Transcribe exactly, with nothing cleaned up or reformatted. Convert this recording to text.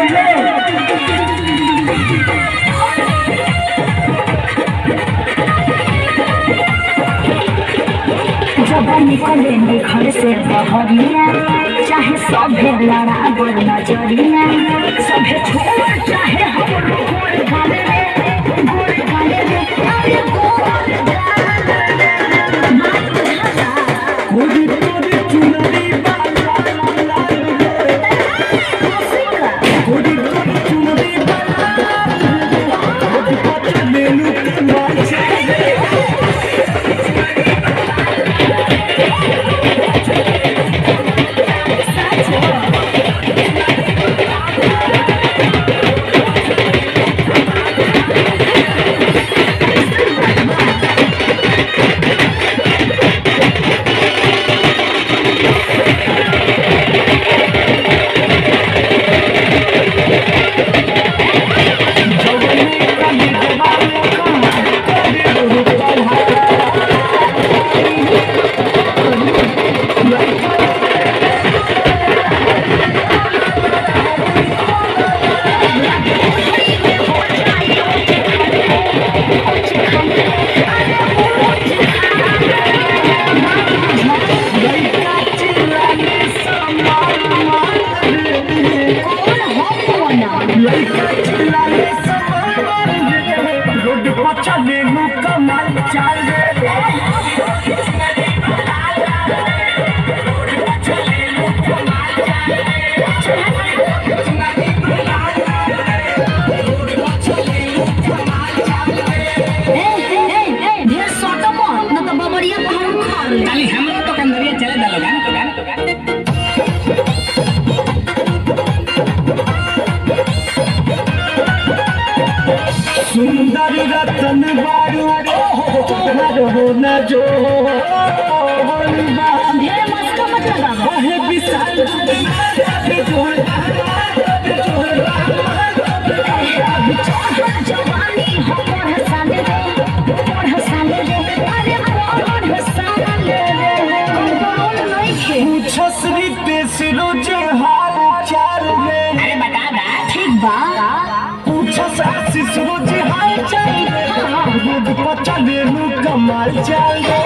जब निकलेंगे घर से बहरिया चाहे सभे लड़ा गोर नजरिया सभे छोड़ चाहे हम गोर गाले रे गोर गाले रे अरे गोर सुंदर रतन बारू न जो ढेर मस्का मत लगावा है विशाल जवानी हो पढ़ साले रे पढ़ साले रे अरे पढ़ साले रे बोल नहीं के छसरी पे सिरोज हाल चाल में अरे बता दा ठीक बा पूछस आशीष रोज हाल चाल रे दूध पचा ले लू कमाल चाल रे